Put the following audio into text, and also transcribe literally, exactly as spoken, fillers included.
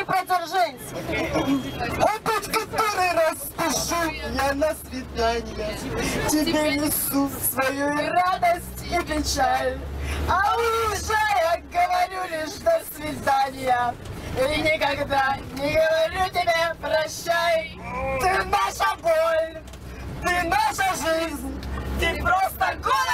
Днепродзержинск. Опять который раз спешу я на свидание. Тебе несу свою радость и печаль. А уезжая, говорю лишь до свидания. И никогда не говорю тебе прощай. Ты наша боль, ты наша жизнь, Ты просто город.